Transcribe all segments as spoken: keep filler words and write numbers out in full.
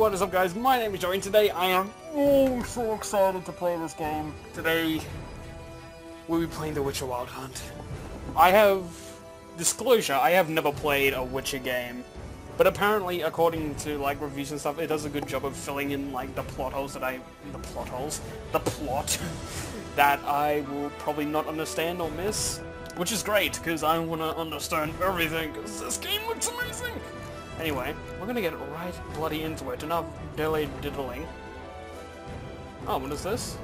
what is up guys, my name is Joey and today I am oh so excited to play this game. Today we'll be playing The Witcher Wild Hunt. I have, disclosure, I have never played a Witcher game, but apparently according to like reviews and stuff, it does a good job of filling in like the plot holes that I, the plot holes, the plot that I will probably not understand or miss, which is great because I want to understand everything because this game looks amazing. Anyway, we're gonna get right bloody into it. Enough dilly diddling. Oh, what is this?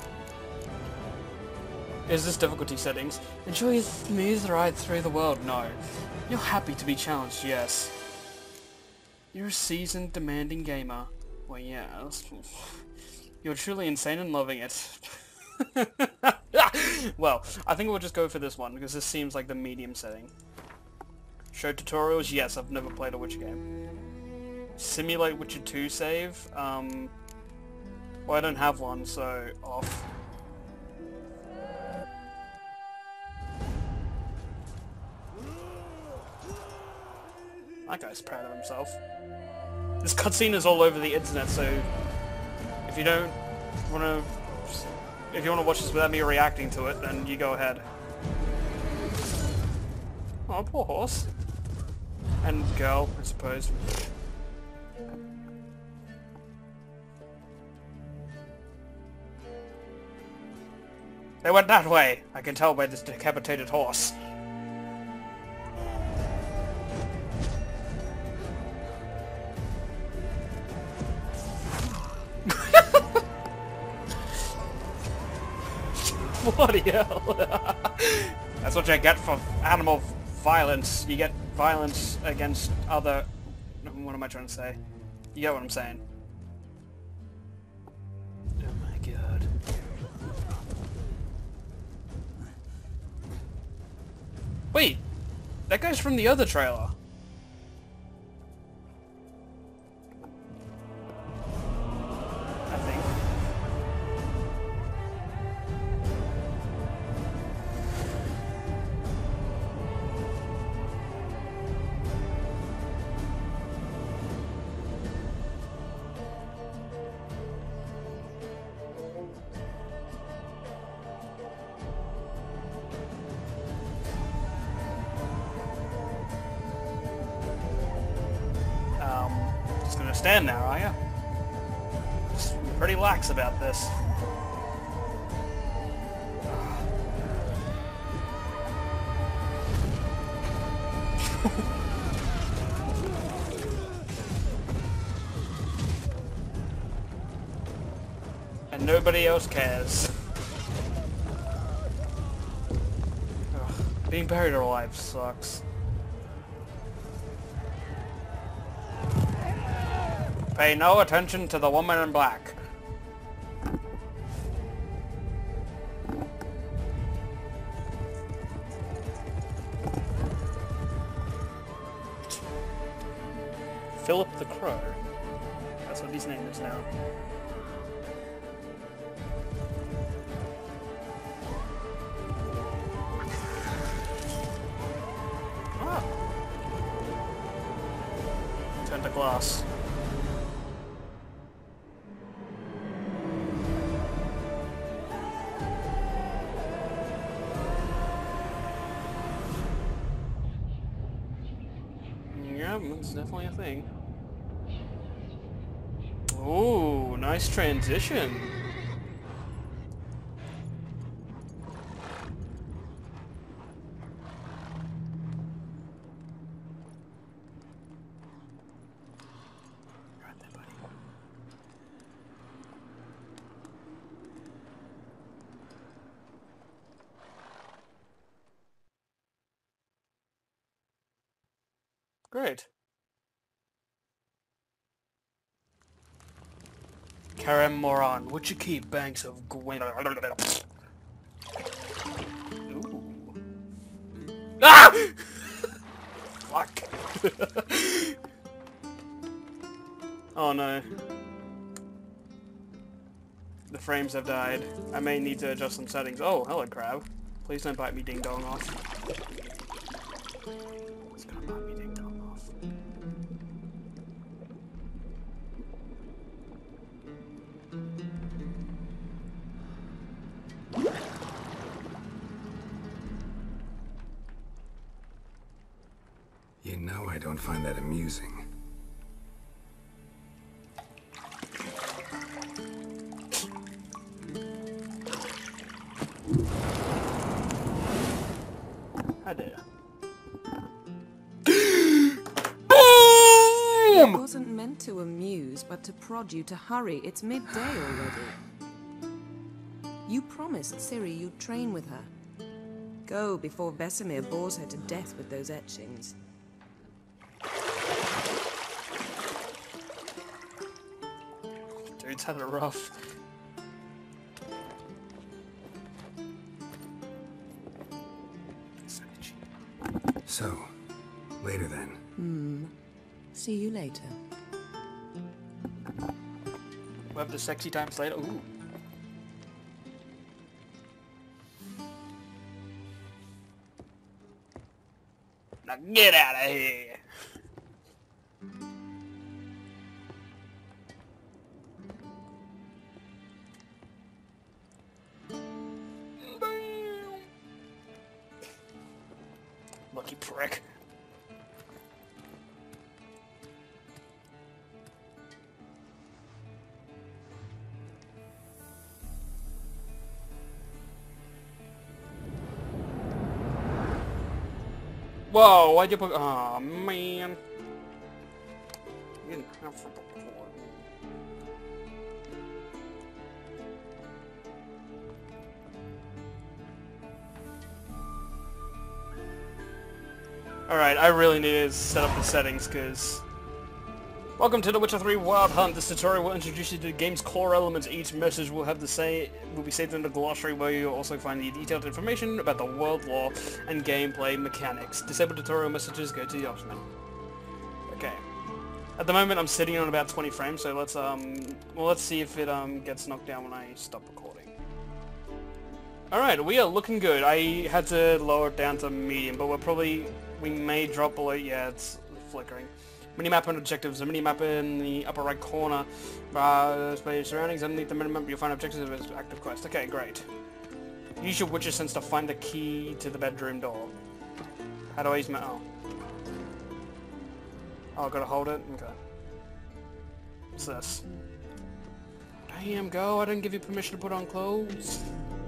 Is this difficulty settings? Enjoy a smooth ride through the world? No. You're happy to be challenged, yes. You're a seasoned, demanding gamer. Well, yes. You're truly insane and loving it. Well, I think we'll just go for this one because this seems like the medium setting. Show tutorials? Yes, I've never played a Witcher game. Simulate Witcher two save? Um, well, I don't have one, so off. That guy's proud of himself. This cutscene is all over the internet, so if you don't want to, if you want to watch this without me reacting to it, then you go ahead. Oh, poor horse. And girl, I suppose. They went that way! I can tell by this decapitated horse. Bloody hell! That's what you get for animal violence. You get violence against other... What am I trying to say? You get what I'm saying. Oh my god. Wait! That guy's from the other trailer. I think. Just gonna stand there, are ya? Just pretty lax about this. And nobody else cares. Ugh, being buried alive sucks. Pay no attention to the woman in black. Philip the Crow. That's what his name is now. Ah. Turn to glass. Yeah, that's definitely a thing. Ooh, nice transition. Right there, buddy. Great. Karam Moran, would you keep banks of Gwen? Ooh. Ah! Fuck. Oh no. The frames have died. I may need to adjust some settings. Oh, hello crab. Please don't bite me ding dong off. It's gonna bite me ding dong off. I don't find that amusing. Hi there. It wasn't meant to amuse, but to prod you to hurry. It's midday already. You promised Ciri you'd train with her. Go before Vesemir bores her to death with those etchings. Dude's had it rough. So, later then. Hmm. See you later. We'll have the sexy times later. Ooh. Now get out of here! Lucky prick. Whoa, why'd you put... Aw, oh, man. You didn't have to put before. Alright, I really need to set up the settings, because... Welcome to The Witcher three Wild Hunt. This tutorial will introduce you to the game's core elements. Each message will have the say will be saved in the glossary, where you'll also find the detailed information about the world lore and gameplay mechanics. Disable tutorial messages, go to the option. Okay. At the moment I'm sitting on about twenty frames, so let's um well let's see if it um gets knocked down when I stop recording. Alright, we are looking good. I had to lower it down to medium, but we're probably we may drop below. Yeah, it's flickering. Minimap and objectives. The minimap in the upper right corner. Uh, display your surroundings. Underneath the minimap you'll find objectives as active quest. Okay, great. Use your Witcher sense to find the key to the bedroom door. How do I use my... Oh. Oh, I gotta hold it? Okay. What's this? Damn, go. I didn't give you permission to put on clothes.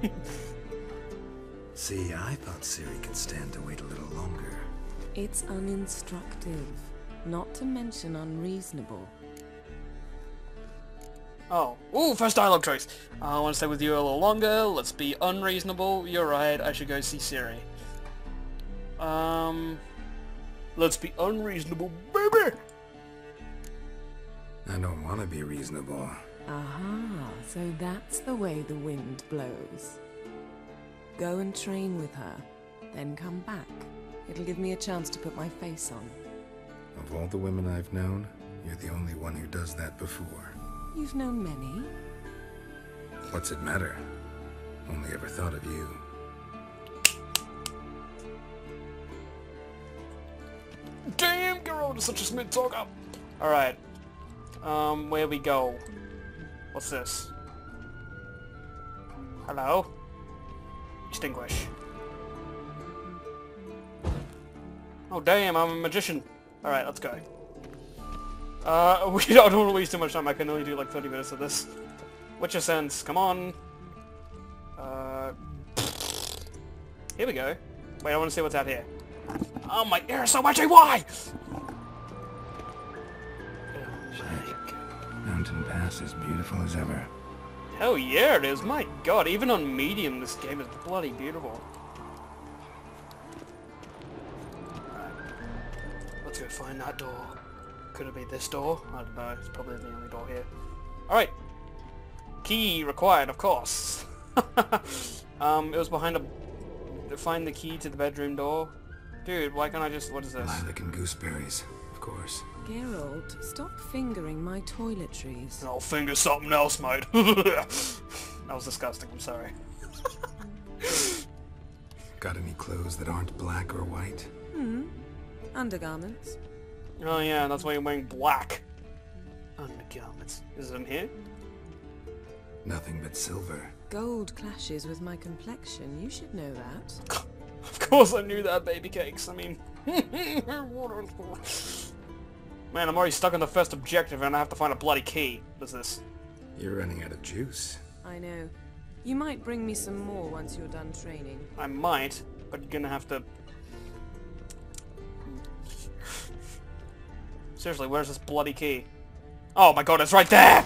See, I thought Ciri could stand to wait a little longer. It's uninstructive. Not to mention unreasonable. Oh. Ooh, first dialogue choice. I want to stay with you a little longer. Let's be unreasonable. You're right. I should go see Ciri. Um... Let's be unreasonable, baby! I don't want to be reasonable. Aha, so that's the way the wind blows. Go and train with her, then come back. It'll give me a chance to put my face on. Of all the women I've known, you're the only one who does that before. You've known many. What's it matter? Only ever thought of you. Damn, Geralt is such a smooth talker! Alright. Um, where we go? What's this? Hello? Extinguish. Oh damn, I'm a magician. Alright, let's go. Uh, we don't want to waste too much time. I can only do like thirty minutes of this. Witcher sense, come on. Uh, here we go. Wait, I want to see what's out here. Oh my, there's so much A Y! Mountain Pass is beautiful as ever. Hell yeah it is, my god, even on medium this game is bloody beautiful. Alright. Let's go find that door. Could it be this door? I don't know, it's probably the only door here. Alright. Key required, of course. um, it was behind a... Find the key to the bedroom door. Dude, why can't I just... What is this? Lilac and gooseberries, of course. Geralt, stop fingering my toiletries. I'll finger something else, mate. That was disgusting, I'm sorry. Got any clothes that aren't black or white? Hmm. Undergarments. Oh yeah, that's why you're wearing black. Undergarments. Is it in here? Nothing but silver. Gold clashes with my complexion. You should know that. Of course I knew that, baby cakes. I mean, Man, I'm already stuck on the first objective and I have to find a bloody key. What's this? You're running out of juice. I know. You might bring me some more once you're done training. I might, but you're gonna have to... Seriously, where's this bloody key? Oh my god, it's right there!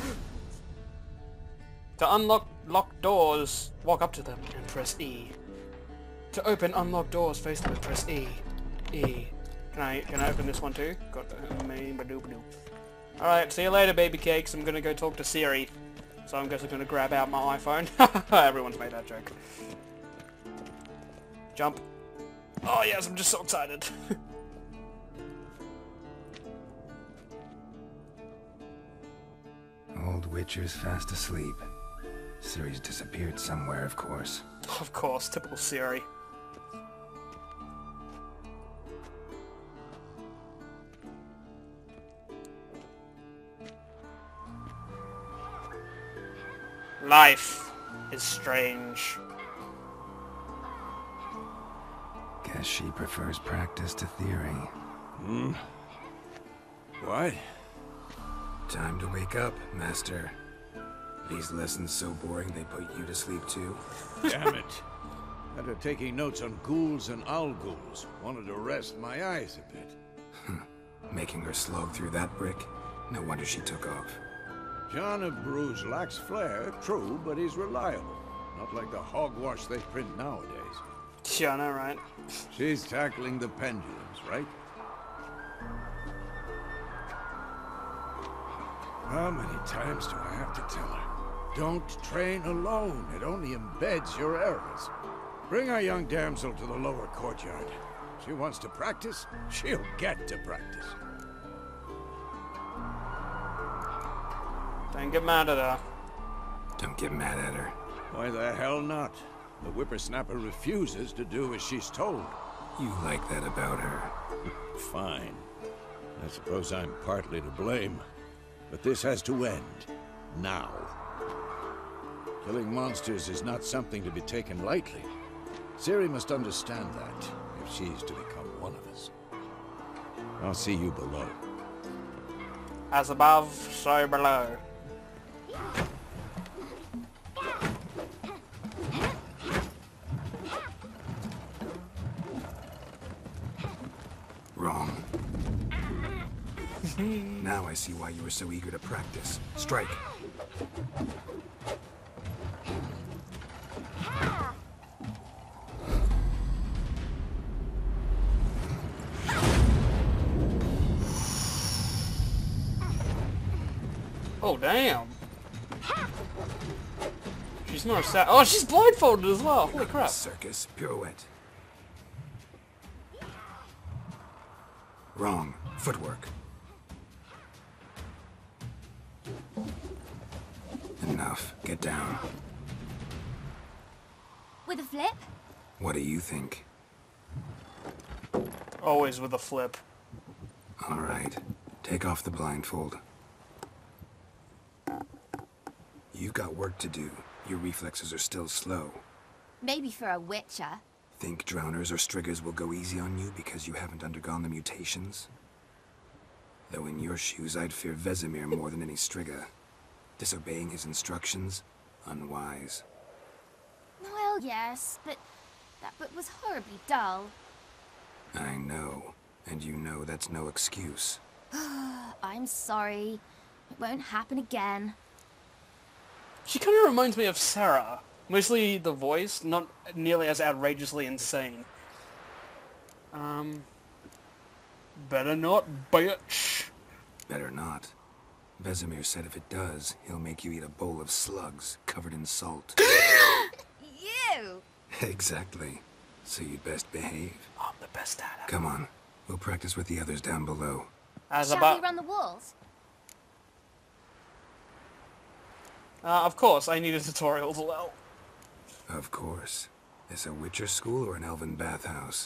To unlock locked doors, walk up to them and press E. To open unlocked doors, face them and press E. E. Can I can I open this one too? Got the Alright, see you later, baby cakes. I'm gonna go talk to Siri. So I'm guessing gonna grab out my iPhone. Everyone's made that joke. Jump. Oh yes, I'm just so excited. Old Witcher's fast asleep. Ciri's disappeared somewhere, of course. Of course, typical Siri. Life is strange. Guess she prefers practice to theory. Hmm? What? Time to wake up, Master. These lessons so boring they put you to sleep too? Damn it. After taking notes on ghouls and owl ghouls, wanted to rest my eyes a bit. Making her slog through that brick? No wonder she took off. John of Bruges lacks flair, true, but he's reliable. Not like the hogwash they print nowadays. Yeah, I know, right? She's tackling the pendulums, right? How many times do I have to tell her? Don't train alone. It only embeds your errors. Bring our young damsel to the lower courtyard. She wants to practice, she'll get to practice. Don't get mad at her. Don't get mad at her. Why the hell not? The whippersnapper refuses to do as she's told. You like that about her. Fine. I suppose I'm partly to blame. But this has to end. Now. Killing monsters is not something to be taken lightly. Ciri must understand that, if she's to become one of us. I'll see you below. As above, so below. Wrong. Now I see why you were so eager to practice. Strike. Oh, damn. She's not sad. Oh, she's blindfolded as well. Holy crap. Circus pirouette. Wrong. Footwork. Enough. Get down. With a flip? What do you think? Always with a flip. All right. Take off the blindfold. You've got work to do. Your reflexes are still slow. Maybe for a witcher. Think drowners or striggers will go easy on you because you haven't undergone the mutations? Though in your shoes, I'd fear Vesemir more than any strigger. Disobeying his instructions? Unwise. Well, yes, but that book was horribly dull. I know. And you know that's no excuse. I'm sorry. It won't happen again. She kind of reminds me of Sarah. Mostly the voice, not nearly as outrageously insane. Um... Better not, bitch. Better not. Vesemir said if it does, he'll make you eat a bowl of slugs covered in salt. You! Exactly. So you'd best behave. I'm the best at it. Come on. We'll practice with the others down below. As Shall about... we run the walls? Uh, of course, I need a tutorial as well. Of course. Is a Witcher school or an elven bathhouse?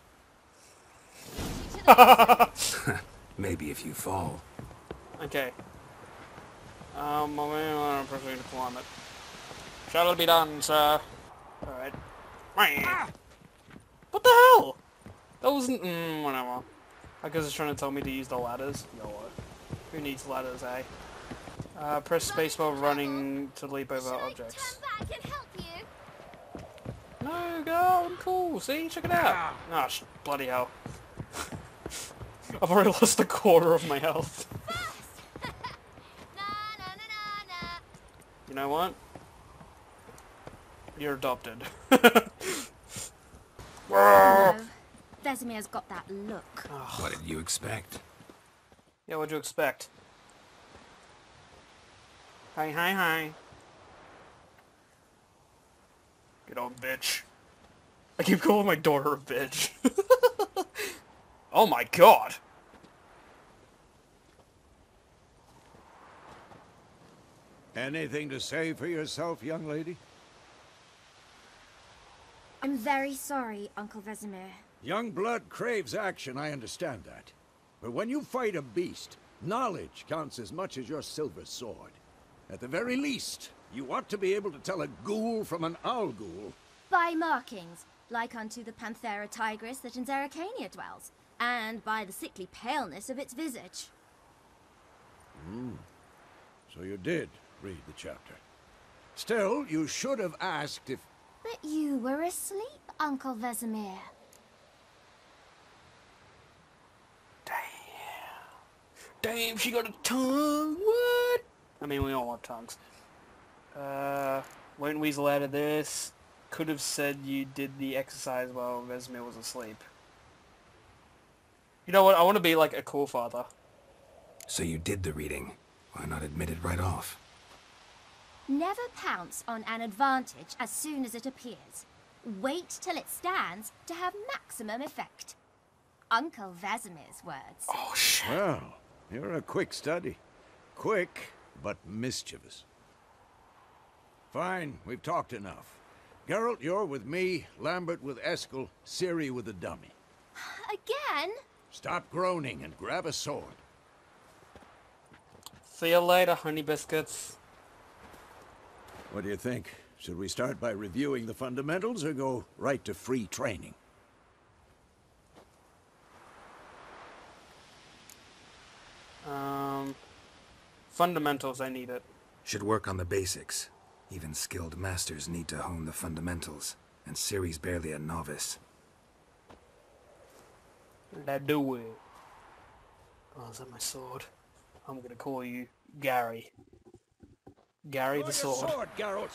Maybe if you fall. Okay. Um, I'm gonna proceed to climb it. Shall it be done, sir? Alright. What the hell? That wasn't... Mm, whatever. I guess it's trying to tell me to use the ladders. YOLO. Who needs ladders, eh? Uh, press space while running to leap over Should objects. I turn back and help you? No, girl, I'm cool. See? Check it out. Ah, sh bloody hell. I've already lost a quarter of my health. Na, na, na, na, na. You know what? You're adopted. No. Vesemir's got that look. What did you expect? Yeah, what'd you expect? Hi, hi, hi. Good old bitch. I keep calling my daughter a bitch. Oh my god! Anything to say for yourself, young lady? I'm very sorry, Uncle Vesemir. Young blood craves action, I understand that. But when you fight a beast, knowledge counts as much as your silver sword. At the very least, you ought to be able to tell a ghoul from an owl ghoul. By markings, like unto the Panthera tigris that in Zerrikania dwells, and by the sickly paleness of its visage. So you did read the chapter. Still, you should have asked if... But you were asleep, Uncle Vesemir. Damn, she got a tongue! What? I mean, we all want tongues. Uh, Wayne Weasel added this. Could have said you did the exercise while Vesemir was asleep. You know what? I want to be like a cool father. So you did the reading. Why not admit it right off? Never pounce on an advantage as soon as it appears. Wait till it stands to have maximum effect. Uncle Vesemir's words. Oh, shit. Well, you're a quick study. Quick, but mischievous. Fine, we've talked enough. Geralt, you're with me, Lambert with Eskel, Ciri with the dummy. Again? Stop groaning and grab a sword. See you later, honey biscuits. What do you think? Should we start by reviewing the fundamentals or go right to free training? Um, fundamentals, I need it. Should work on the basics. Even skilled masters need to hone the fundamentals, and Ciri's barely a novice. Let's do it. Oh, is that my sword? I'm gonna call you Gary. Gary the Draw your sword. sword, Geralt.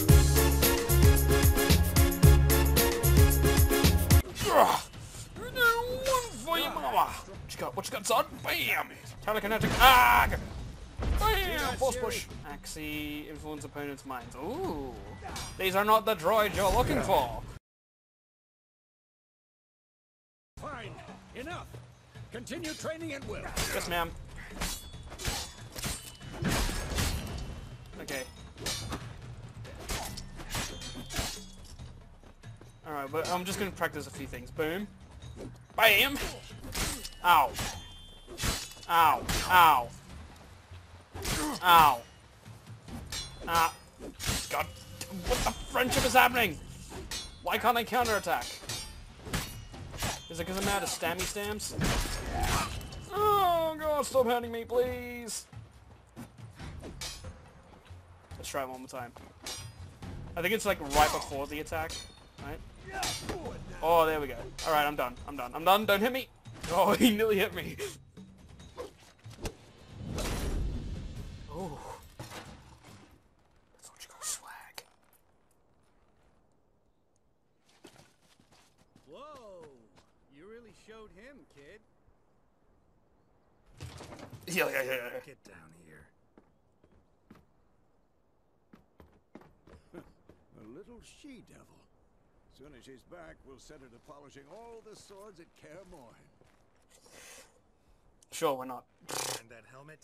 Ugh. One for you, mama. What you got? What you got, son? Bam! Telekinetic ag! Bam! Force push. Axie influence opponent's minds. Ooh. These are not the droids you're looking for. Fine. Enough. Continue training at will. Yes, ma'am. Okay. Alright, but I'm just gonna practice a few things. Boom. Bam! Ow. Ow. Ow. Ow. Ah. God. What the friendship is happening? Why can't I counterattack? Is it because I'm out of stammy stamps? Oh god, stop hurting me, please! Let's try it one more time. I think it's like right before the attack, right? Oh, there we go. Alright, I'm done. I'm done. I'm done. Don't hit me! Oh, he nearly hit me. Oh. That's what you call swag. Whoa! You really showed him, kid. Yeah, yeah, yeah, yeah. Get down here. A little she-devil. Soon as she's back, we'll set her to polishing all the swords at Kaer Morhen. Sure, why not? And that helmet?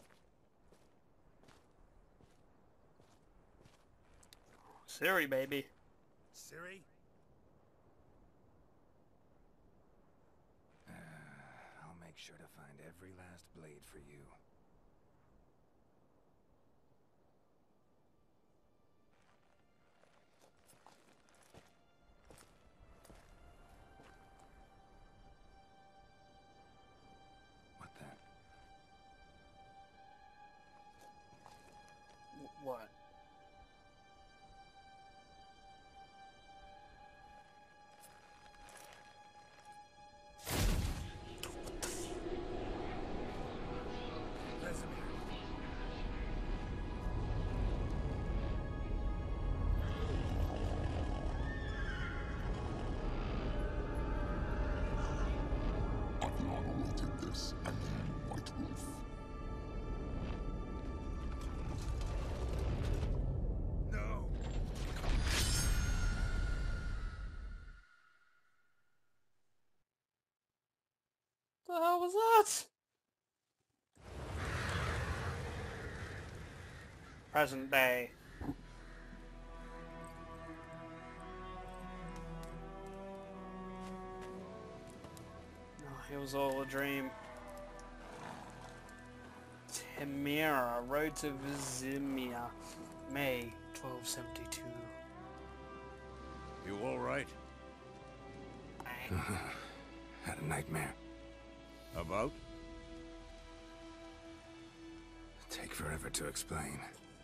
Ciri, baby. Ciri? I'll make sure to find every last blade for you. the hell was that? Present day. Oh, it was all a dream. Temira, Road to Vizimia, May twelve seventy-two. You all right? Had a nightmare. About? Take forever to explain.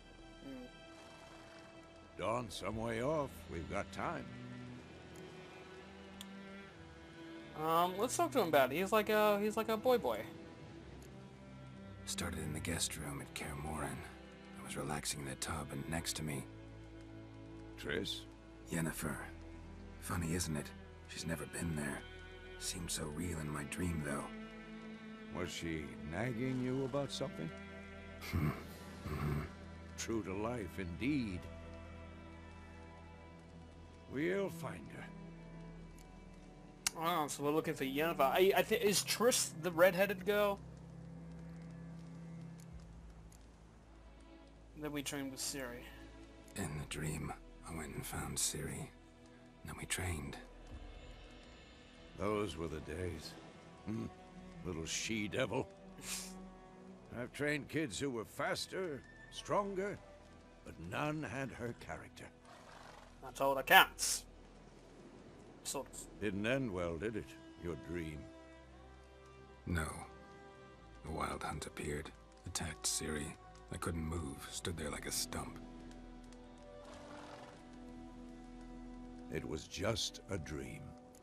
Dawn's some way off. We've got time. Um, let's talk to him about it. He's like a he's like a boy boy. Started in the guest room at Kaer Morhen. I was relaxing in the tub, and next to me, Triss? Yennefer. Funny, isn't it? She's never been there. Seemed so real in my dream, though. Was she nagging you about something? Mm-hmm. True to life, indeed. We'll find her. Oh, so we're looking for Yennefer. I, I think is Triss the red-headed girl? Then we trained with Ciri. In the dream, I went and found Ciri. Then we trained. Those were the days. Hmm. Little she-devil. I've trained kids who were faster, stronger, but none had her character. That's all that counts. Sort of. Didn't end well, did it? Your dream. No. The Wild Hunt appeared, attacked Ciri. I couldn't move, stood there like a stump. It was just a dream.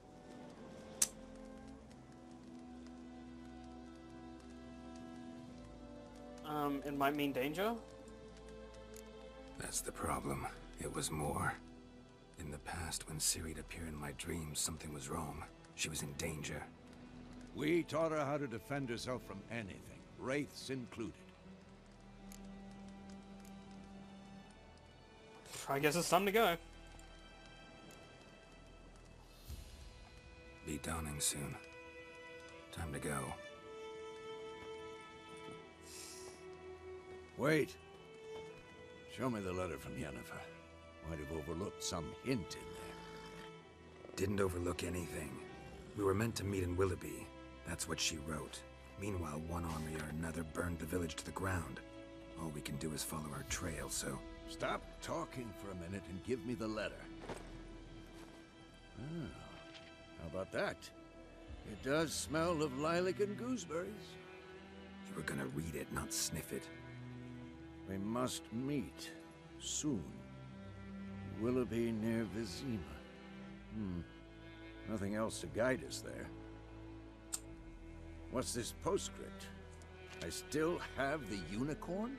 Um, it might mean danger? That's the problem. It was more. In the past, when Ciri'd appear in my dreams, something was wrong. She was in danger. We taught her how to defend herself from anything, wraiths included. I guess it's time to go. Be dawning soon. Time to go. Wait. Show me the letter from Yennefer. Might have overlooked some hint in there. Didn't overlook anything. We were meant to meet in Willoughby. That's what she wrote. Meanwhile, one army or another burned the village to the ground. All we can do is follow her trail, so... Stop talking for a minute and give me the letter. Ah, how about that? It does smell of lilac and gooseberries. You were gonna read it, not sniff it. We must meet soon. Willoughby near Vizima. Hmm. Nothing else to guide us there. What's this postscript? I still have the unicorn?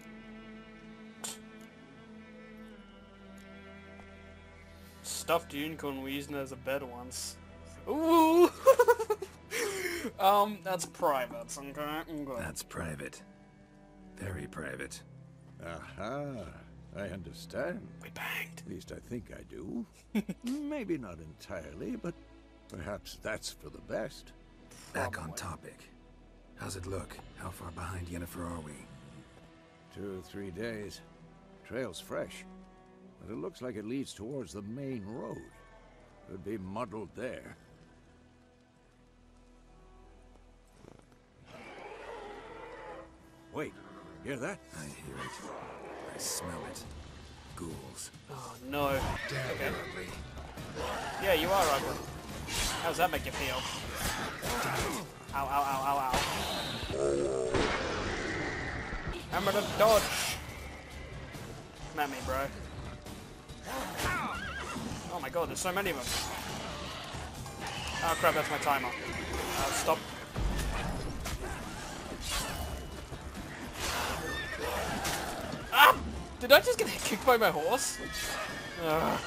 Stuffed unicorn, we used it as a bed once. Ooh! um, that's private, okay? okay? That's private. Very private. Aha, I understand. We banged. At least I think I do. Maybe not entirely, but perhaps that's for the best. Back on Probably. topic. How's it look? How far behind Yennefer are we? Two or three days. Trail's fresh, but it looks like it leads towards the main road. Could be muddled there. Wait, hear that? I hear it. I smell it. Ghouls. Oh no. Damn Okay. ugly. Yeah, you are ugly. How does that make you feel? Ow, ow, ow, ow, ow. Remember to dodge. Come at me, bro. Oh my god, there's so many of them. Oh crap, that's my timer. Uh, stop. Ah! Did I just get kicked by my horse? Ugh.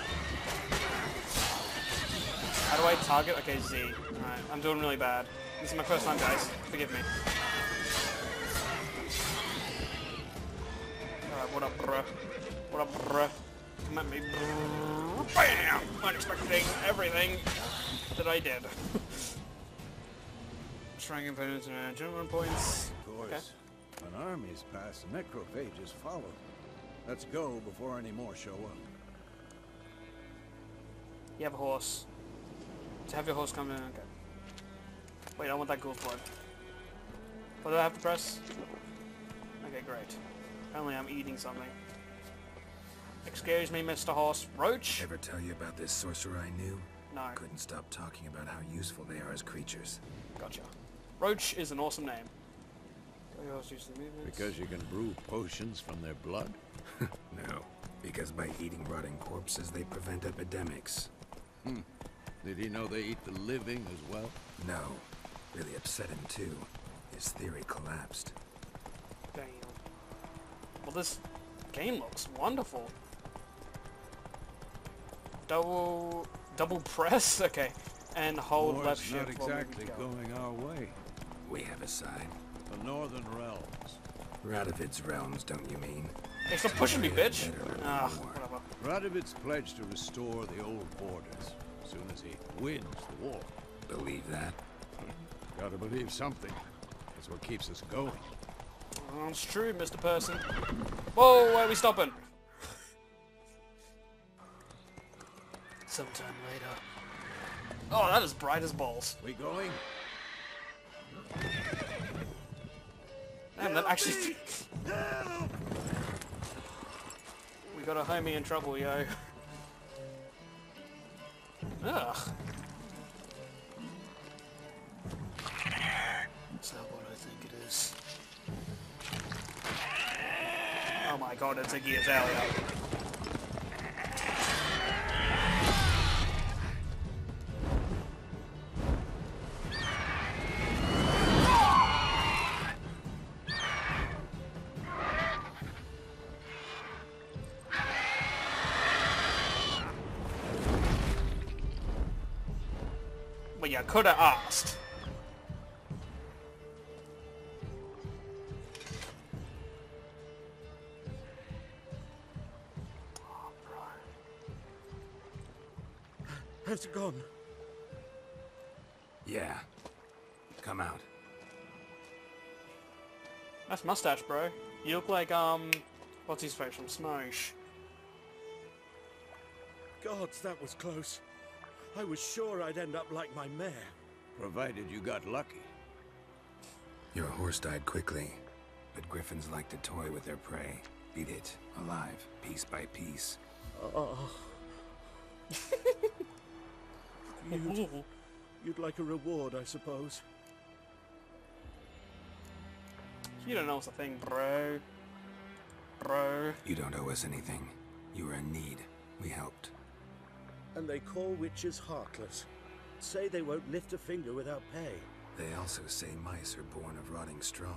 How do I target? Okay, Z. Alright, I'm doing really bad. This is my first time, guys. Forgive me. Alright, what up, bruh? What up, bruh? Come at me, bruh. Bam! Unexpecting everything that I did. Destroying components and gentleman points. Of course. When armies pass, necrophages follow. Let's go before any more show up. You have a horse. To have your horse come in, okay. Wait, I want that ghoul's blood. What do I have to press? Okay, great. Apparently I'm eating something. Excuse me, Mister Horse. Roach? Ever tell you about this sorcerer I knew? No. Couldn't stop talking about how useful they are as creatures. Gotcha. Roach is an awesome name. Because you can brew potions from their blood? No. Because by eating rotting corpses, they prevent epidemics. Hmm. Did he know they eat the living as well? No. Really upset him too. His theory collapsed. Damn. Well, this game looks wonderful. Double... double press? Okay. And hold War's left not shift while exactly moving go. going our way. We have a side. The Northern Realms. Radovid's realms, don't you mean? Hey, stop pushing me, bitch! Better than Ah, war. whatever. Radovid's pledged to restore the old borders as soon as he wins the war. Believe that? Gotta believe something. That's what keeps us going. Oh, it's true, Mister Person. Whoa, where are we stopping? Sometime later. Oh, that is bright as balls. We going? Damn, that actually... We got a homie in trouble, yo. Ugh. Is that what I think it is? Oh my god, it's a Gears Alley. Well, you could have asked. Oh, bro. Has it gone? Yeah. Come out. That's mustache, bro. You look like, um... what's his face from Smosh? Gods, that was close. I was sure I'd end up like my mare. Provided you got lucky. Your horse died quickly, but griffins like to toy with their prey. Eat it, alive, piece by piece. Oh. you'd, you'd like a reward, I suppose. You don't know what's a thing, bro. Bro. You don't owe us anything. You were in need. We helped. And they call witches heartless. Say they won't lift a finger without pay. They also say mice are born of rotting straw.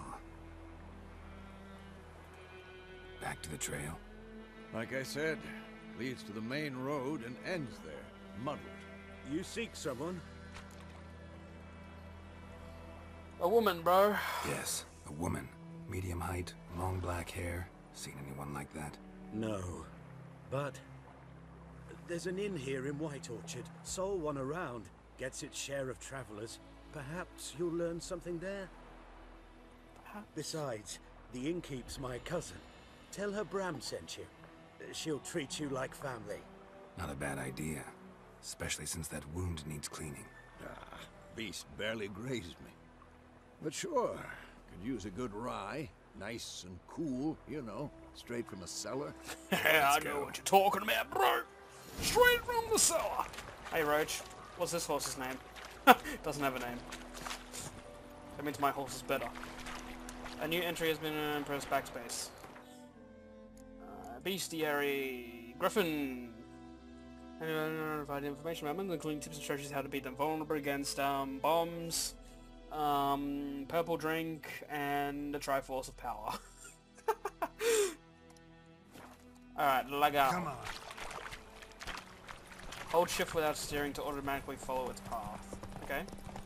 Back to the trail? Like I said, leads to the main road and ends there, muddled. You seek someone? A woman, bro. Yes, a woman. Medium height, long black hair. Seen anyone like that? No. But there's an inn here in White Orchard. Sole one around. Gets its share of travelers. Perhaps you'll learn something there? Perhaps. Besides, the innkeep's my cousin. Tell her Bram sent you. She'll treat you like family. Not a bad idea. Especially since that wound needs cleaning. Ah, beast barely grazed me. But sure, could use a good rye. Nice and cool, you know, straight from a cellar. Yeah, I Let's know go. what you're talking about, bro. Straight from the cellar. Hey, Roach. What's this horse's name? Doesn't have a name. That means my horse is better. A new entry has been uh, press backspace. Uh, bestiary. Griffin. And provide information about them, including tips and strategies how to beat them vulnerable against um, bombs, um, purple drink, and the Triforce of Power. Alright, leg out. Come on. Hold shift without steering to automatically follow its path. Okay.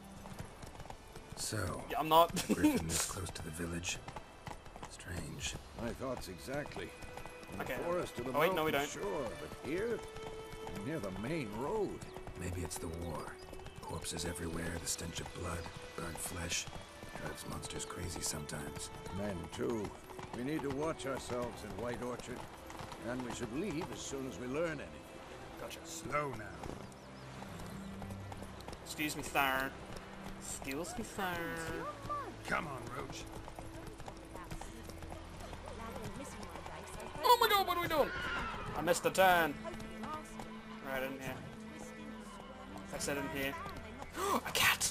So, Yeah, I'm not. Griffin this close to the village? Strange. My thoughts exactly. In Okay. the forest to the Oh, wait, no, we mountain, don't. Sure, but here, near the main road. Maybe it's the war. Corpses everywhere, the stench of blood, burnt flesh. Drives monsters crazy sometimes. Men, too. We need to watch ourselves in White Orchard. And we should leave as soon as we learn anything. Gotcha. Slow now. Excuse me, sir. Excuse me, sir. Come on, Roach. Oh my god, what are we doing? I missed the turn. Right in here. I said in here. A cat!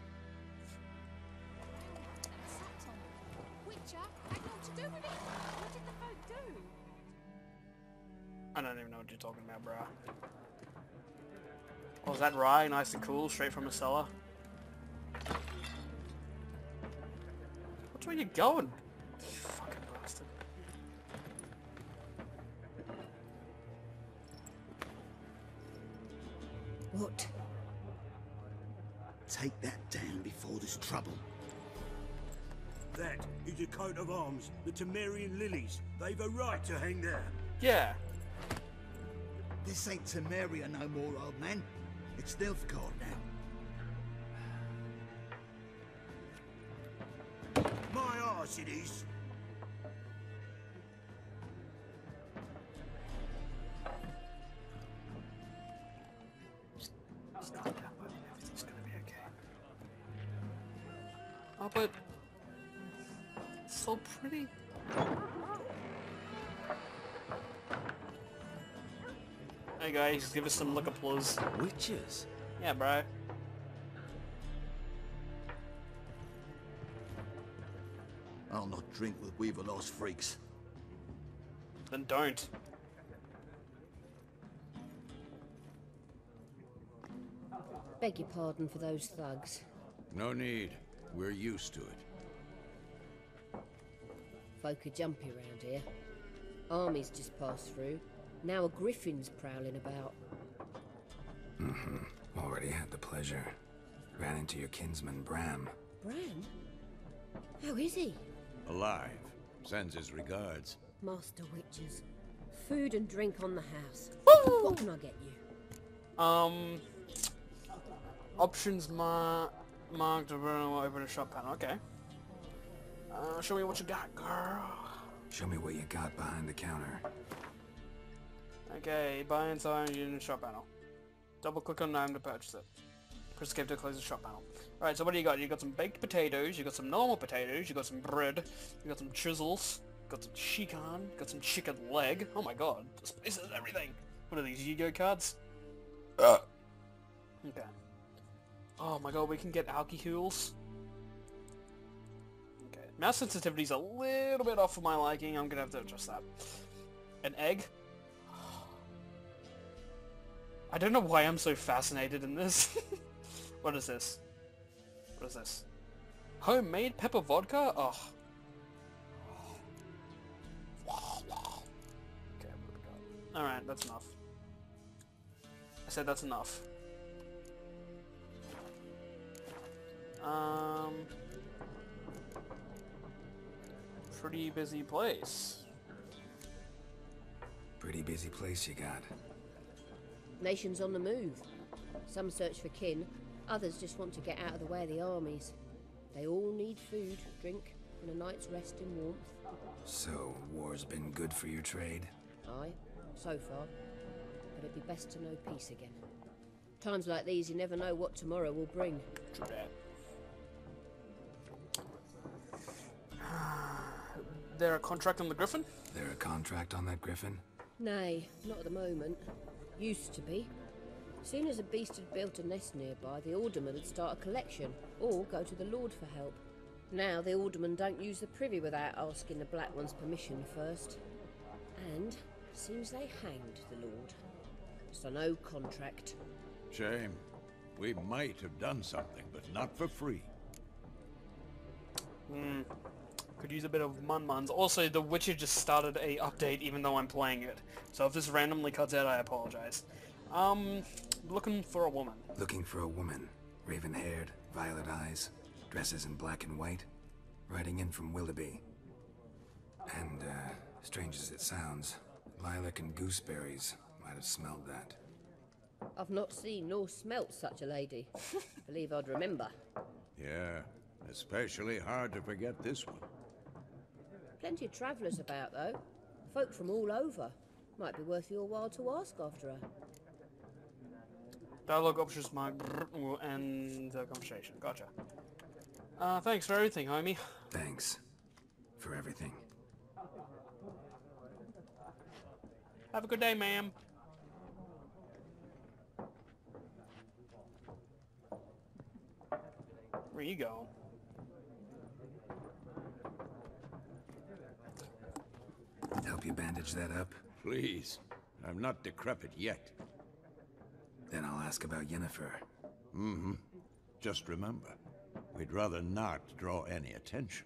I don't even know what you're talking about, bro. Oh, is that rye? Nice and cool, straight from the cellar. Which way you going? Fucking bastard. What? Take that down before there's trouble. That is a coat of arms, the Temerian lilies. They've a right to hang there. Yeah. This ain't Temeria no more, old man. It's Nilfgaard now. My arse it is. Just calm down, buddy. Everything's gonna be okay. Oh, but... It's so pretty. Hey guys, give us some look applause. Witches? Yeah, bro. I'll not drink with Weaverlaw's freaks. Then don't. Beg your pardon for those thugs. No need. We're used to it. Folk are jumpy around here. Armies just passed through. Now a griffin's prowling about. Mm-hmm. Already had the pleasure. Ran into your kinsman, Bram. Bran? How is he? Alive. Sends his regards. Master Witches. Food and drink on the house. Woo! What can I get you? Um... Options mar marked to open a shop panel. Okay. Uh, show me what you got, girl. Show me what you got behind the counter. Okay, buy and sell in the shop panel. Double click on item to purchase it. Press escape to close the shop panel. Alright, so what do you got? You got some baked potatoes, you got some normal potatoes, you got some bread, you got some chisels, you got some chicken, you got some chicken leg. Oh my god, the spices, everything. What are these, Yu-Gi-Oh cards? Uh. Okay. Oh my god, we can get alcohols. Okay, mouse sensitivity's a little bit off for my liking. I'm gonna have to adjust that. An egg. I don't know why I'm so fascinated in this. What is this? What is this? Homemade pepper vodka? Oh. Okay, what do we got? Alright, that's enough. I said that's enough. Um... Pretty busy place. Pretty busy place you got. Nations on the move. Some search for kin, others just want to get out of the way of the armies. They all need food, drink, and a night's rest in warmth. So, war's been good for your trade? Aye, so far. But it'd be best to know peace again. Times like these, you never know what tomorrow will bring. True that. There a contract on the Griffin? There a contract on that Griffin? Nay, not at the moment. Used to be. Soon as a beast had built a nest nearby, the alderman would start a collection, or go to the Lord for help. Now the aldermen don't use the privy without asking the Black One's permission first. And seems they hanged the Lord. So no contract. Shame. We might have done something, but not for free. Hmm. Could use a bit of mun-muns. Also, The Witcher just started a update even though I'm playing it. So if this randomly cuts out, I apologize. Um, looking for a woman. Looking for a woman. Raven-haired, violet eyes, dresses in black and white. Riding in from Willoughby. And, uh, strange as it sounds, lilac and gooseberries might have smelled that. I've not seen nor smelt such a lady. Believe I'd remember. Yeah, especially hard to forget this one. Plenty of travellers about, though. Folk from all over. Might be worth your while to ask after her. Dialogue options might will end the conversation. Gotcha. Uh, thanks for everything, homie. Thanks for everything. Have a good day, ma'am. Where you going? Help you bandage that up? Please. I'm not decrepit yet. Then I'll ask about Yennefer. Mm-hmm. Just remember, we'd rather not draw any attention.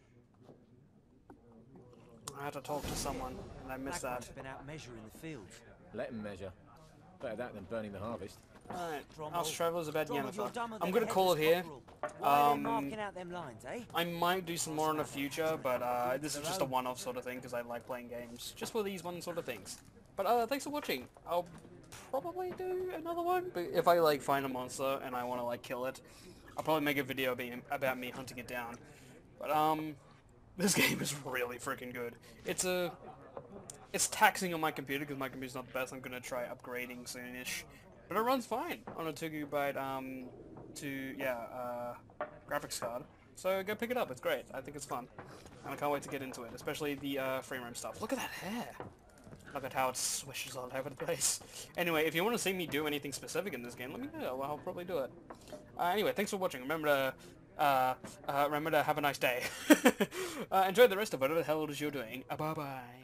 I had to talk to someone, and I missed that. Been out measuring the fields. Let him measure. Better that than burning the harvest. Alright, Ask Travelers about Drummond, you're Yennefer. dumber I'm than gonna a call it headless here. cockerel. Why are they Um, marking out them lines, eh? I might do some more in the future, but uh, this is just a one-off sort of thing because I like playing games just for these one sort of things. But uh, thanks for watching. I'll probably do another one, but if I like find a monster and I want to like kill it, I'll probably make a video being about me hunting it down. But um, this game is really freaking good. It's a, it's taxing on my computer because my computer's not the best. I'm gonna try upgrading soonish, but it runs fine on a two gigabyte um, to yeah uh, graphics card. So go pick it up. It's great. I think it's fun, and I can't wait to get into it, especially the uh, frame rate stuff. Look at that hair. Look at how it swishes all over the place. Anyway, if you want to see me do anything specific in this game, let me know. Well, I'll probably do it. Uh, anyway, thanks for watching. Remember to uh, uh, remember to have a nice day. uh, enjoy the rest of whatever the hell it is you're doing. Uh, bye bye.